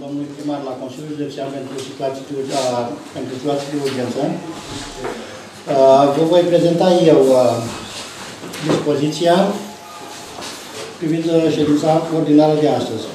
domnului primar la Consiliul Județean pentru situații de urgență. Vă voi prezenta eu dispoziția privind ședința ordinară de astăzi.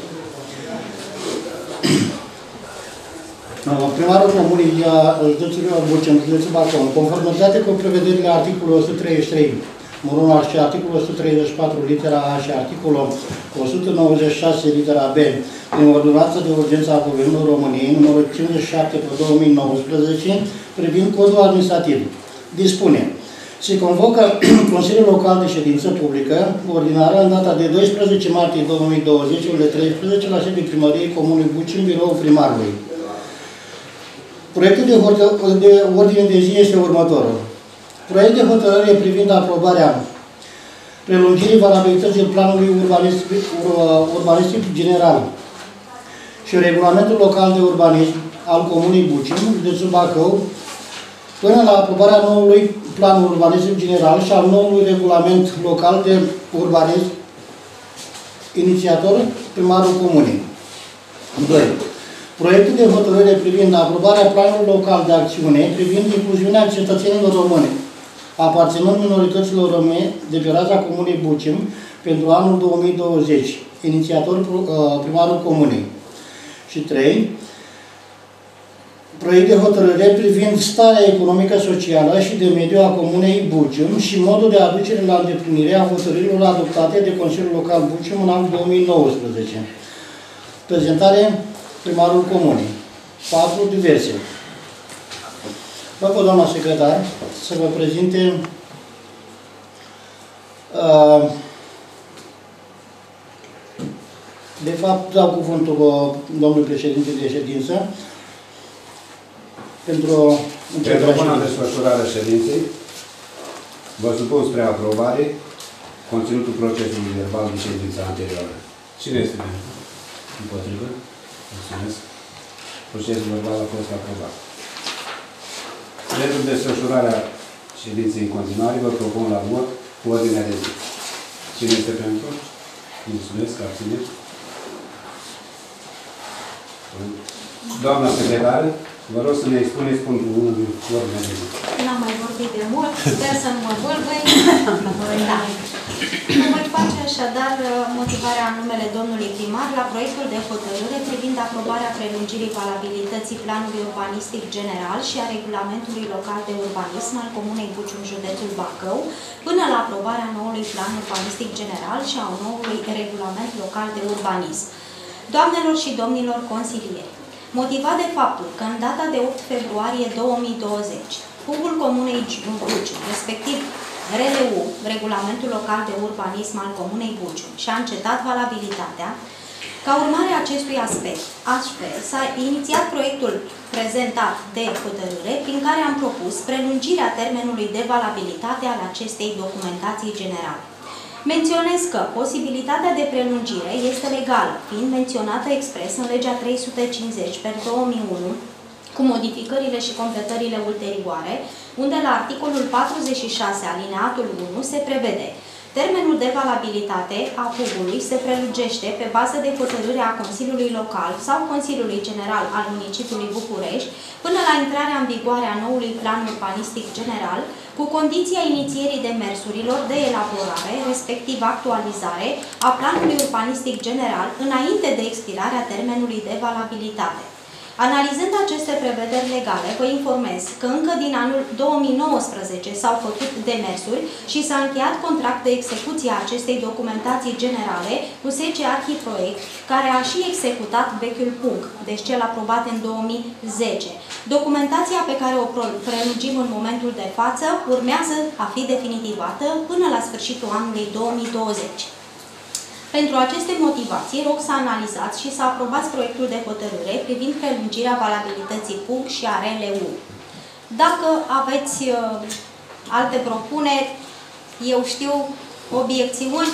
Primarul Comunei județul Bacău, în conformitate cu prevederile articolului 133 murunal și articolul 134 litera A și articolul 196 litera B din ordonanța de urgență a Guvernului României, numărul 57/2019, privind codul administrativ. Dispune: se convocă Consiliul Local de Ședință Publică ordinară în data de 12 martie 2020, ore 13, la sediul Primăriei Comunei Bucim, biroul primarului. Proiectul de ordine de zi este următorul. Proiect de hotărâre privind aprobarea prelungirii valabilității planului urbanistic general și regulamentul local de urbanism al Comunei Bucim, județul Bacău, până la aprobarea noului plan urbanistic general și al noului regulament local de urbanism, inițiator primarul Comunei. 2. Proiectul de hotărâre privind aprobarea planului local de acțiune privind incluziunea cetățenilor români aparținând minorităților române de pe raza Comunei Bucim pentru anul 2020, inițiator primarul Comunei. Și 3. Proiect de hotărâre privind starea economică, socială și de mediu a Comunei Bucim și modul de aducere la îndeplinire a hotărârilor adoptate de Consiliul Local Bucim în anul 2019. Prezentare primarul Comunei. 4. Diverse. Vă, doamna secretar, să vă prezinte de fapt, dau cuvântul domnului președinte de ședință pentru buna desfășurare a ședinței, vă supun spre aprobare conținutul procesului verbal de ședința anterioară. Cine este pentru? Împotrivă? Mulțumesc. Procesul verbal a fost aprobat. Pentru desfășurarea ședinței în continuare, vă propun la vot cu ordinea de zi. Cine este pentru? Mulțumesc, abțineri. Doamna secretară, vă rog să ne expuneți punctul 1 din ordinea de zi. N-am mai vorbit de mult, sper să nu mă vâlvăi. Da. Voi face așadar motivarea în numele domnului primar la proiectul de hotărâre privind aprobarea prelungirii valabilității planului urbanistic general și a regulamentului local de urbanism al Comunei Bucium, județul Bacău, până la aprobarea noului plan urbanistic general și a noului regulament local de urbanism. Doamnelor și domnilor consilieri, motivat de faptul că în data de 8 februarie 2020, PUB-ul Comunei Bucium, respectiv RLU, Regulamentul Local de Urbanism al Comunei Bucium, și-a încetat valabilitatea, ca urmare a acestui aspect, astfel s-a inițiat proiectul prezentat de hotărâre, prin care am propus prelungirea termenului de valabilitate al acestei documentații generale. Menționez că posibilitatea de prelungire este legală, fiind menționată expres în legea 350/2001, cu modificările și completările ulterioare, unde la articolul 46 alineatul 1 se prevede: termenul de valabilitate a PUB-ului se prelungește pe bază de hotărâre a Consiliului Local sau Consiliului General al Municipiului București până la intrarea în vigoare a noului plan urbanistic general, cu condiția inițierii demersurilor de elaborare, respectiv actualizare, a planului urbanistic general înainte de expirarea termenului de valabilitate. Analizând aceste prevederi legale, vă informez că încă din anul 2019 s-au făcut demersuri și s-a încheiat contract de execuție a acestei documentații generale cu SC Arhiproiect, care a și executat vechiul punct, deci cel aprobat în 2010. Documentația pe care o prelungim în momentul de față urmează a fi definitivată până la sfârșitul anului 2020. Pentru aceste motivații, rog să analizați și să aprobați proiectul de hotărâre privind prelungirea valabilității PUB și a RLU. Dacă aveți alte propuneri, eu știu, obiecțiuni,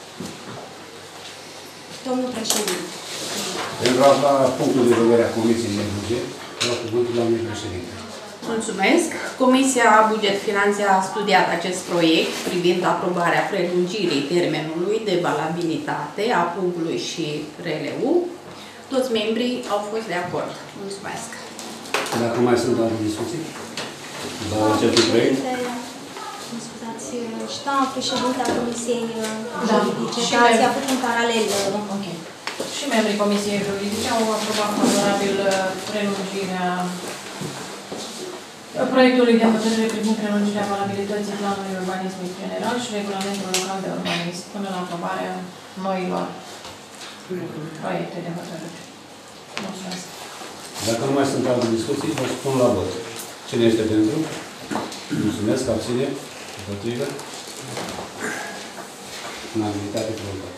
domnul președinte. Pentru a afla punctul de vedere a Comisiei de Buget, vreau cuvântul doamnei președinte. Mulțumesc. Comisia Buget Finanțe a studiat acest proiect privind aprobarea prelungirii termenului de valabilitate a PUB-ului și RLU. Toți membrii au fost de acord. Mulțumesc. Dacă mai sunt alte discuții? La acest proiect? Mă scuzați, ștam președintea Comisiei Juridice, Și că ați avut în paralel. Ok. Și membrii Comisiei Juridice au aprobat favorabil prelungirea proiectului de hotărâre privind prelungirea valabilității planului urbanismic general și regulamentul local de urbanism până la aprobarea noilor proiecte de hotărâre. Mulțumesc. Dacă nu mai sunt alte discuții, vă spun la vot. Cine este pentru? Mulțumesc, abține, împotrivă. Unanimitate aprobată.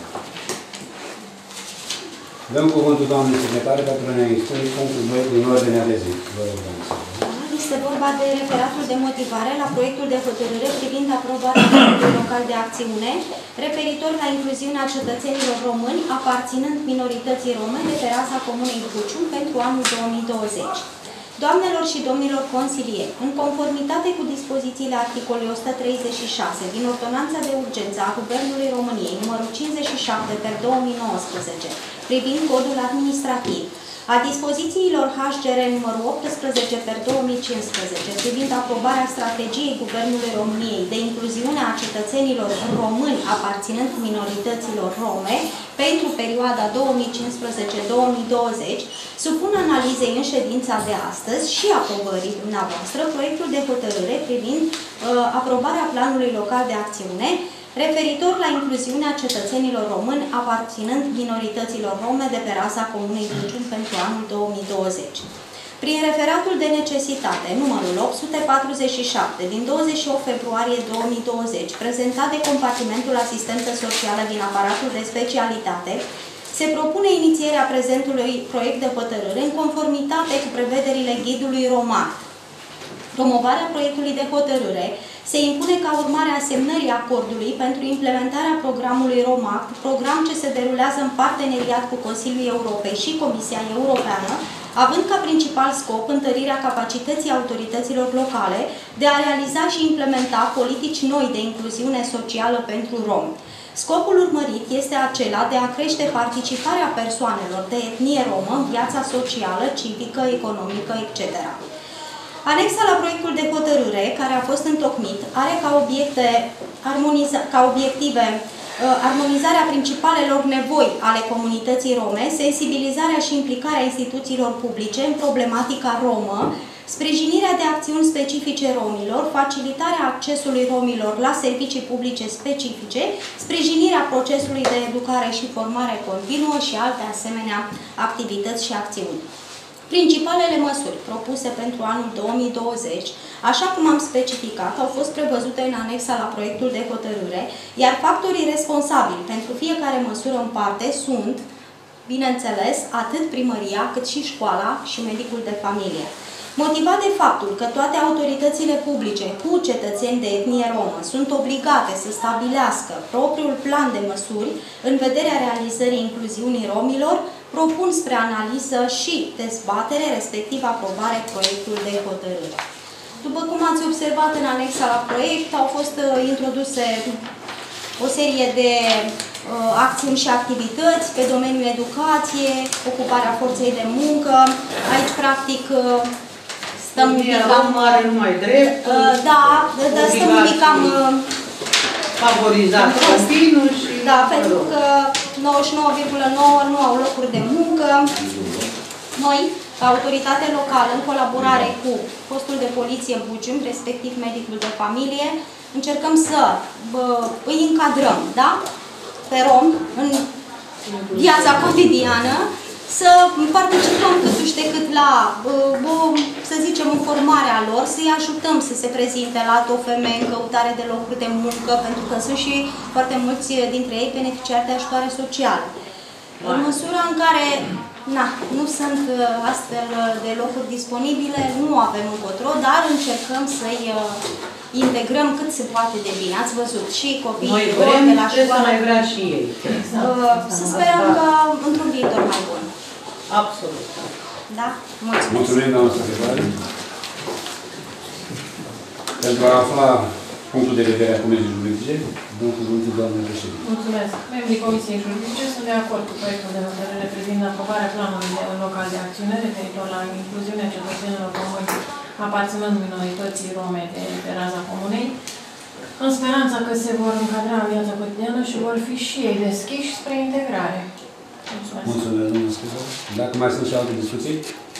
Dăm cuvântul doamnei secretare pentru a ne expune punctul 2 din ordinea de zi. Vă rog, doamnă secretare. Este vorba de referatul de motivare la proiectul de hotărâre privind aprobarea planului local de acțiune referitor la incluziunea cetățenilor români aparținând minorității rome de pe raza Comunei Bucium pentru anul 2020. Doamnelor și domnilor consilieri, în conformitate cu dispozițiile articolului 136 din Ordonanța de Urgență a Guvernului României numărul 57/2019 privind codul administrativ, a dispozițiilor HGR numărul 18/2015 privind aprobarea strategiei Guvernului României de incluziune a cetățenilor români aparținând minorităților rome pentru perioada 2015-2020, supun analizei în ședința de astăzi și aprobării dumneavoastră proiectul de hotărâre privind aprobarea planului local de acțiune referitor la incluziunea cetățenilor români aparținând minorităților rome de pe raza Comunei Bucium pentru anul 2020. Prin referatul de necesitate numărul 847 din 28 februarie 2020, prezentat de compartimentul asistență socială din aparatul de specialitate, se propune inițierea prezentului proiect de hotărâre în conformitate cu prevederile ghidului roman. Promovarea proiectului de hotărâre se impune ca urmare a semnării acordului pentru implementarea programului ROMAC, program ce se derulează în parteneriat cu Consiliul Europei și Comisia Europeană, având ca principal scop întărirea capacității autorităților locale de a realiza și implementa politici noi de incluziune socială pentru romi. Scopul urmărit este acela de a crește participarea persoanelor de etnie romă în viața socială, civică, economică, etc. Anexa la proiectul de hotărâre, care a fost întocmit, are ca obiective armonizarea principalelor nevoi ale comunității rome, sensibilizarea și implicarea instituțiilor publice în problematica romă, sprijinirea de acțiuni specifice romilor, facilitarea accesului romilor la servicii publice specifice, sprijinirea procesului de educare și formare continuă și alte asemenea activități și acțiuni. Principalele măsuri propuse pentru anul 2020, așa cum am specificat, au fost prevăzute în anexa la proiectul de hotărâre, iar factorii responsabili pentru fiecare măsură în parte sunt, bineînțeles, atât primăria, cât și școala și medicul de familie. Motivat de faptul că toate autoritățile publice cu cetățeni de etnie romă sunt obligate să stabilească propriul plan de măsuri în vederea realizării incluziunii romilor, propun spre analiză și dezbatere, respectiv aprobare, proiectul de hotărâre. După cum ați observat în anexa la proiect, au fost introduse o serie de acțiuni și activități pe domeniul educație, ocuparea forței de muncă. Aici, practic, stăm un pic cam... are numai drepturi. Da, dar stăm un pic cam... favorizat continuu și... Da, pentru că 99,9 nu au locuri de muncă. Noi, ca autoritate locală, în colaborare cu postul de poliție Bucium, respectiv medicul de familie, încercăm să îi încadrăm, da? Pe rom, în viața cotidiană, să participăm câtuși de cât la, să zicem, formarea lor, să-i ajutăm să se prezinte la TOFM în căutare de locuri de muncă, pentru că sunt și foarte mulți dintre ei beneficiari de ajutoare sociale. În măsura în care nu sunt astfel de locuri disponibile, nu avem încotro, dar încercăm să-i integrăm cât se poate de bine. Ați văzut și copiii de la școală. Să mai vrea și ei. Să sperăm că într-un viitor mai bun. Absolut. Da? Mulțumesc. Mulțumim, doamnă secretare. Pentru a afla punctul de vedere a Comisiei Juridice, dăm cuvântul doamnei președinte. Mulțumesc. Membrii Comisiei Juridice sunt de acord cu proiectul de hotărâre privind aprobarea planului local de acțiune referitor la incluziunea cetățenilor români aparținând minorității rome de raza comunei, în speranța că se vor încadra în viața cotidiană și vor fi și ei deschiși spre integrare. Mulțumesc. Mulțumesc, domnul Scuză. Dacă mai sunt și alte discuții?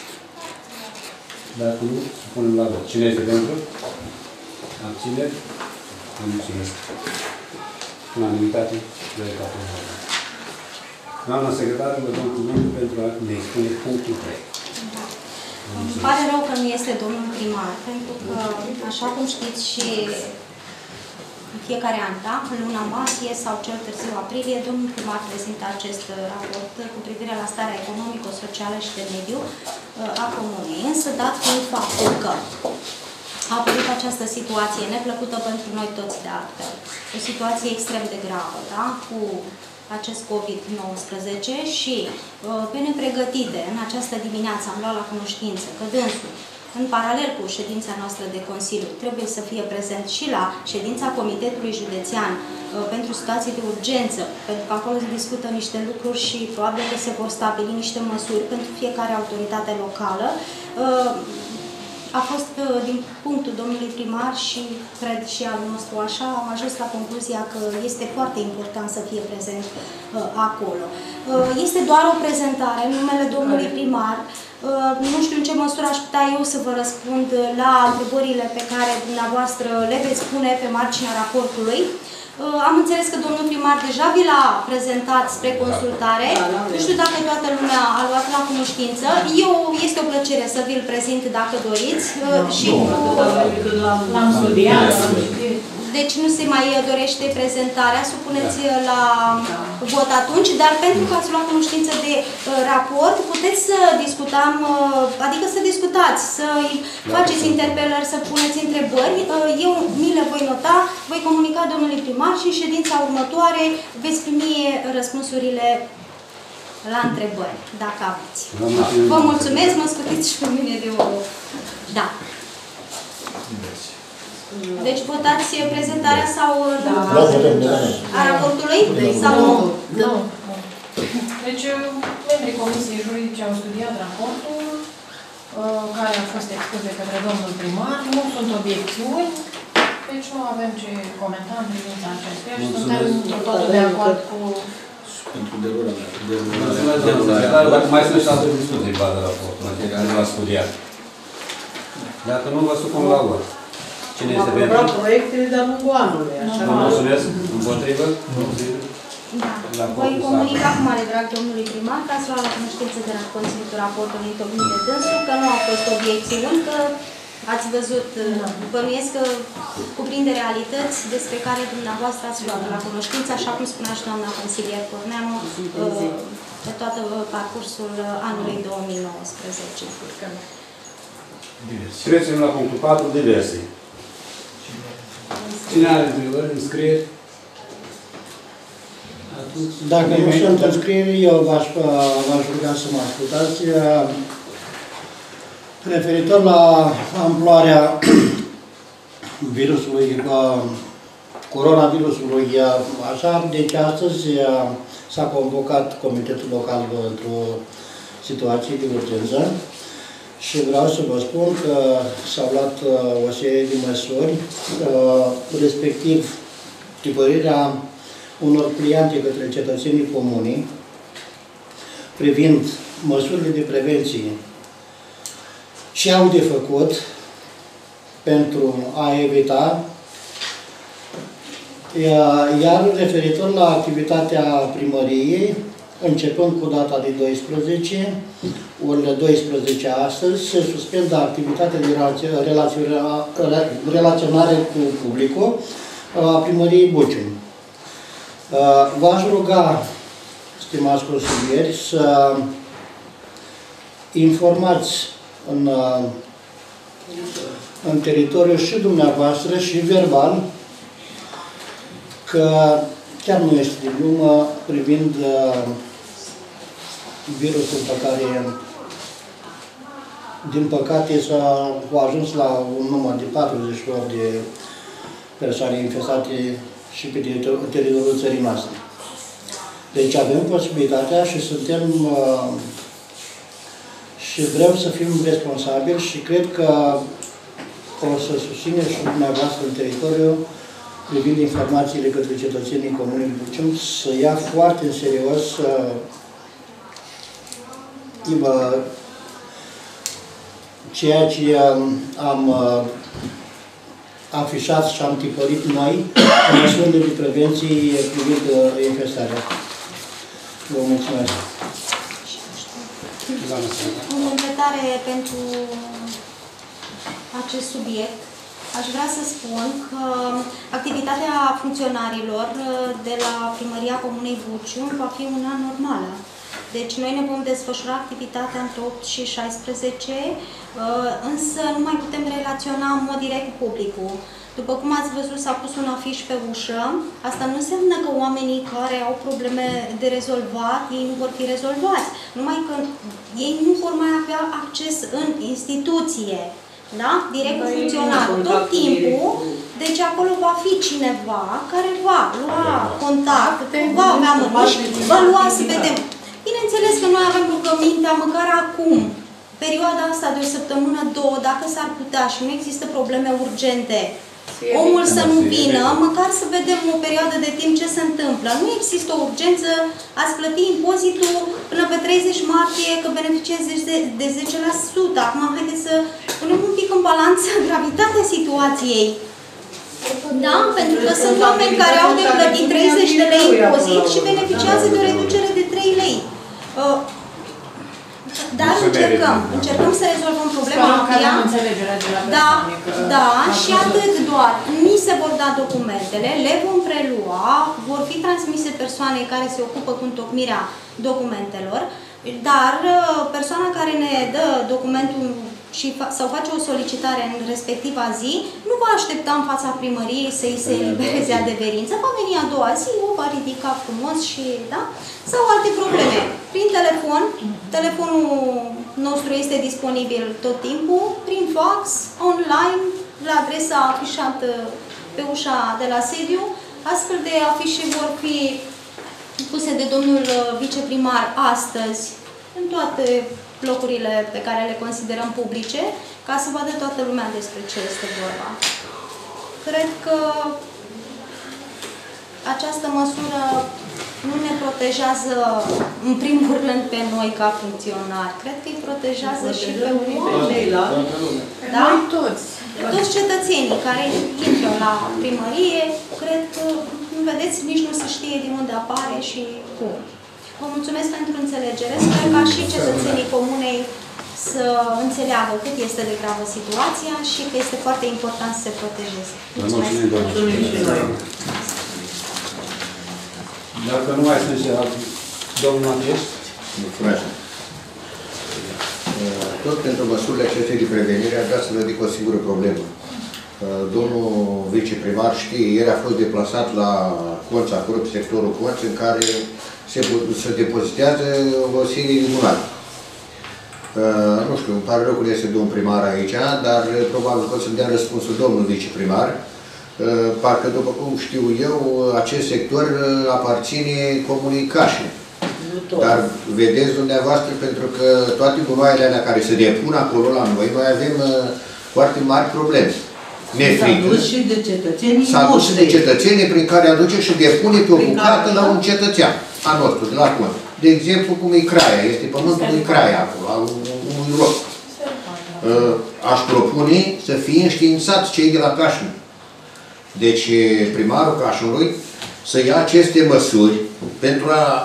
Dacă nu, punem la vot. Cine este pentru? Abțineri? Vă mulțumesc. Unanimitate, proiect aprobat. Doamna secretară, vă dăm cuvântul pentru a ne expune punctul 3. Îmi pare rău că nu este domnul primar, pentru că, așa cum știți și în fiecare an, da? În luna martie sau cel târziu aprilie, domnul primar prezintă acest raport cu privire la starea economico-socială și de mediu a comunei. Însă, dat fiind faptul că a apărut această situație neplăcută pentru noi toți de altfel, o situație extrem de gravă, da? Cu acest COVID-19 și pe nepregătite, în această dimineață am luat la cunoștință că dânsul, în paralel cu ședința noastră de Consiliu, trebuie să fie prezent și la ședința Comitetului Județean pentru situații de urgență, pentru că acolo se discută niște lucruri și probabil că se vor stabili niște măsuri pentru fiecare autoritate locală. A fost, din punctul domnului primar și cred și al nostru așa, am ajuns la concluzia că este foarte important să fie prezent acolo. Este doar o prezentare în numele domnului primar. Nu știu în ce măsură aș putea eu să vă răspund la întrebările pe care dumneavoastră le veți pune pe marginea raportului. Am înțeles că domnul primar deja vi l-a prezentat spre consultare. Nu știu dacă toată lumea a luat la cunoștință. Este o plăcere să vi-l prezint dacă doriți. L-am studiat. Deci nu se mai dorește prezentarea, supuneți la vot atunci, dar pentru că ați luat cunoștință de raport, puteți să discutăm, adică să discutați, să faceți interpelări, să puneți întrebări. Eu mi le voi nota, voi comunica domnului primar și în ședința următoare veți primi răspunsurile la întrebări, dacă aveți. Vă mulțumesc, mă scutiți și pe mine de o... Da. Deci votați prezentarea sau a raportului? Sau nu? Nu. Deci, membrii Comisiei Juridice au studiat raportul care a fost expus de către domnul primar. Nu sunt obiecțiuni, deci nu avem ce comenta în privința acestuia și suntem totul de acord cu... Pentru derularea. Dacă mai sunt și alte discuții în baza raportului, care nu l-a studiat. Dacă nu, vă supun la vot. Cine este pentru? Am proiectele de-a lungul anului, așa. Vă mulțumesc. Împotrivă? Da. Voi comunica acum de drag domnului primar ca să luăm la cunoștință de la conținutul raportului întocmit de dânsul, că nu au fost obiecțiuni, că ați văzut, bănuiesc că cuprinde realități despre care dumneavoastră ați luat la cunoștință, așa cum spunea și doamna consilier Corneanu, pe tot parcursul anului 2019. Trecem la punctul 4, diverse. Cine are întrebări, înscrie? Dacă nu sunt înscrieri, eu v-aș ruga să mă ascultați. Referitor la amploarea virusului, coronavirusului, așa, deci astăzi s-a convocat Comitetul Local într-o situație de urgență și vreau să vă spun că s-au luat o serie de măsuri, respectiv tipărirea unor pliante către cetățenii comunii privind măsurile de prevenție ce au de făcut pentru a evita, iar referitor la activitatea primăriei, începând cu data de 12, orele 12 astăzi, se suspendă activitatea de relaționare cu publicul a primăriei Bucium. V-aș ruga, stimați consilieri, să informați în teritoriu și dumneavoastră și verbal că chiar nu este de glumă privind virusul pe care, din păcate, s-a ajuns la un număr de 48 de persoane infestate și pe teritoriul țării noastre. Deci avem posibilitatea și suntem și vrem să fim responsabili și cred că o să susține și dumneavoastră în teritoriu privind informațiile către cetățenii Comunei Bucium să ia foarte în serios ceea ce am afișat și am tipărit noi în măsurile de prevenție privind infestarea. Vă mulțumesc. În completare pentru acest subiect, aș vrea să spun că activitatea funcționarilor de la Primăria Comunei Bucium va fi una normală. Deci noi ne vom desfășura activitatea între 8 și 16, însă nu mai putem relaționa în mod direct cu publicul. După cum ați văzut, s-a pus un afiș pe ușă. Asta nu înseamnă că oamenii care au probleme de rezolvat, ei nu vor fi rezolvați. Numai că ei nu vor mai avea acces în instituție. Da? Direct cu funcționarul. Tot timpul, deci acolo va fi cineva care va lua contact, va avea mănuși, va lua să vedem. Bineînțeles că noi avem rugămintea, măcar acum, perioada asta de o săptămână, două, dacă s-ar putea și nu există probleme urgente, omul să nu vină, măcar să vedem o perioadă de timp ce se întâmplă. Nu există o urgență, ați plăti impozitul până pe 30 martie, că beneficiezi de 10%. Acum, haideți să punem un pic în balanță gravitatea situației. Da? Pentru că sunt oameni care au de plătit 30 de lei impozit și beneficiază de o reducere de 3 lei. Dar încercăm să rezolvăm problema aceea. Da, și atât doar. Ni se vor da documentele, le vom prelua, vor fi transmise persoanei care se ocupă cu întocmirea documentelor, dar persoana care ne dă documentul sau face o solicitare în respectiva zi, nu va aștepta în fața primăriei să îi se elibereze adeverință, va veni a doua zi, o va ridica frumos și, da? Sau alte probleme. Prin telefon, telefonul nostru este disponibil tot timpul, prin fax, online, la adresa afișată pe ușa de la sediu. Astfel de afișe vor fi puse de domnul viceprimar astăzi în toate locurile pe care le considerăm publice, ca să vadă toată lumea despre ce este vorba. Cred că această măsură nu ne protejează în primul rând pe noi ca funcționari. Cred că îi protejează și pe oameni. Da? Toți cetățenii care intră la primărie, cred că, vedeți, nici nu se știe de unde apare și cum. Vă mulțumesc pentru înțelegere. Sper ca și cetățenii comunei să înțeleagă cât este de gravă situația și că este foarte important să se protejeze. Mulțumesc! Dacă nu mai sunt și domnul Matieș? Mulțumesc! Tot pentru măsurile acestei de prevenire, aș vrea să vă ridic o singură problemă. Domnul viceprimar știe, ieri a fost deplasat la Conț, acolo pe sectorul Conț, în care se depozitează o serie de gunoi. Nu știu, îmi pare rău că este domnul primar aici, dar probabil că o să-mi dea răspunsul domnul viceprimar. Parcă, după cum știu eu, acest sector aparține Comunei Cașin. Dar vedeți dumneavoastră, pentru că toate gunoaiele alea care se depun acolo la noi avem foarte mari probleme. S-a dus și de cetățenii noștri. S-a dus și de cetățenii prin care aduce și depune pe o bucată la un cetățean a nostru, de la Cont. De exemplu, cum e Craia, este pământul lui Craia acolo, al unui loc. Aș propune să fie înștiințați cei de la Cașin. Deci, primarul Cașinului să ia aceste măsuri pentru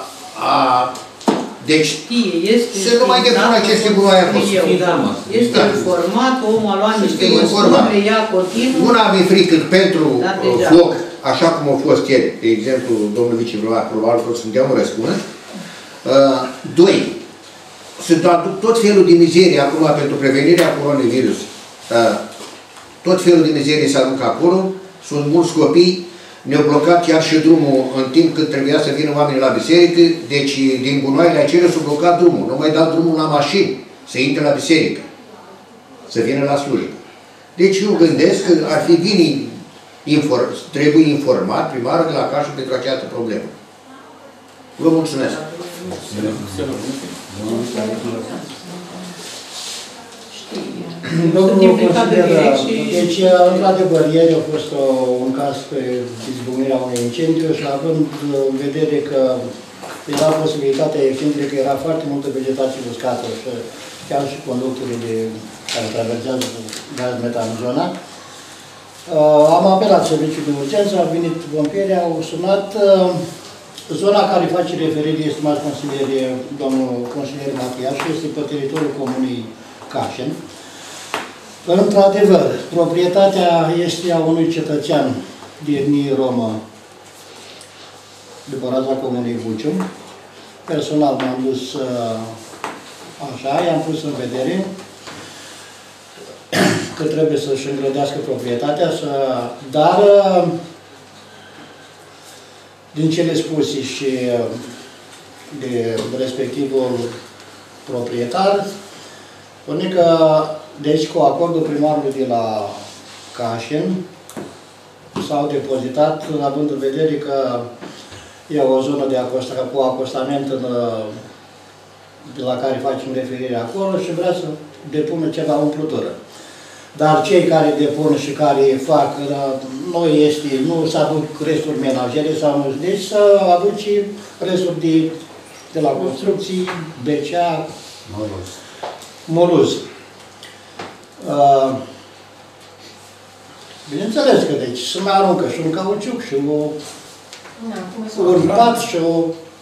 deci, să nu mai depună aceste gunoi acolo. Este informat, omul a luat niște măsuri, le ia continuu. Nu am frică pentru foc, așa cum a fost el. De exemplu, domnul viceprimar, probabil că să-mi dea un răspuns. Doi, sunt tot felul de mizerie acum pentru prevenirea coronavirus. Tot felul de mizerie se aruncă acolo. Sunt mulți copii. Ne-au blocat chiar și drumul în timp când trebuia să vină oamenii la biserică, deci din gunoaiele acelea s-a blocat drumul. Nu mai dat drumul la mașini să intre la biserică, să vină la slujbă. Deci eu gândesc că ar fi bine Trebuie informat primarul de la Cașul pentru această problemă. Vă mulțumesc. Domnul consilier, deci, într-adevăr, ieri a fost un caz pe izbucnirea unui incendiu și având în vedere că era posibilitatea extinderii, că era foarte multă vegetație uscată și chiar și conductele care traversează cu gaz metan în zona, am apelat serviciul de urgență, a venit pompierii, au sunat. Zona care face referire, estimați consilieri, domnul consilier Matiaș, este pe teritoriul comunei Cașen. Într-adevăr, proprietatea este a unui cetățean de etnie romă de Băraza comunei Buciu. Personal m-am dus așa, i-am pus în vedere că trebuie să-și îngrădească proprietatea, dar din cele spuse și de respectivul proprietar, spune că, deci, cu acordul primarului de la Cașin, s-au depozitat, având în vedere că e o zonă de acostare, cu acostament de la care facem referire acolo și vrea să depună ceva umplutură. Dar cei care depun și care fac, nu să aduc resturi menajere sau nu, deci să aduci resturi de la construcții, becea, moluz. Bineînțeles că deci se mai aruncă și un cauciuc și un pat și o...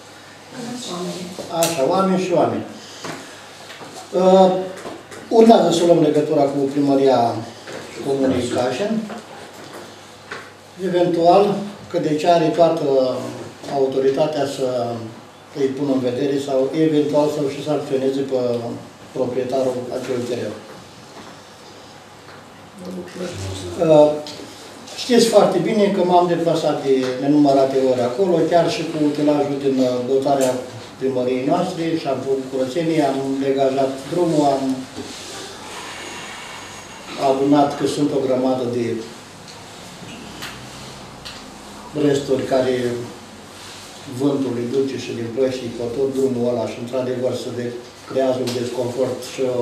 Așa, oameni și oameni. Urmează să luăm legătura cu primăria comunei Cașen. Eventual, că deci are toată autoritatea să îi pună în vedere sau eventual să și sancționeze pe proprietarul acelui teren. Știți foarte bine că m-am deplasat de nenumărate ori acolo, chiar și cu utilajul din dotarea primăriei noastre și am făcut curățenie, am degajat drumul, am adunat că sunt o grămadă de resturi care vântul îi duce și din plăștii pe tot drumul ăla și într-adevăr se creează un desconfort și o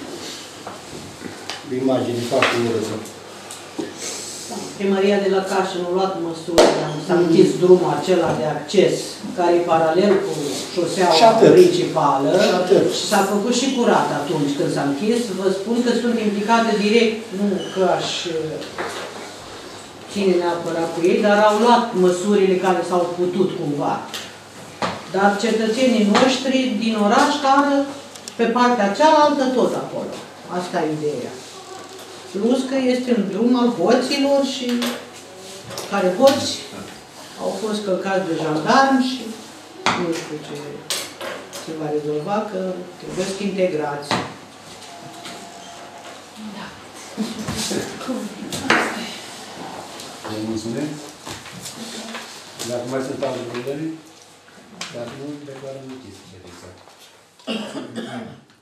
imagine foarte urâtă. Primăria de la Cașin a luat măsuri, s-a închis drumul acela de acces, care e paralel cu șoseaua principală și s-a făcut și curat atunci când s-a închis. Vă spun că sunt implicate direct, nu că aș ține neapărat cu ei, dar au luat măsurile care s-au putut cumva. Dar cetățenii noștri din oraș care pe partea cealaltă tot acolo. Asta e ideea. Plus că este un drum al hoților și care hoți au fost călcați de jandarmi și nu știu ce se va rezolva, că trebuie să integrați. Da. Mulțumim. Dacă mai sunt alte probleme, dacă nu, declarăm închis ședința.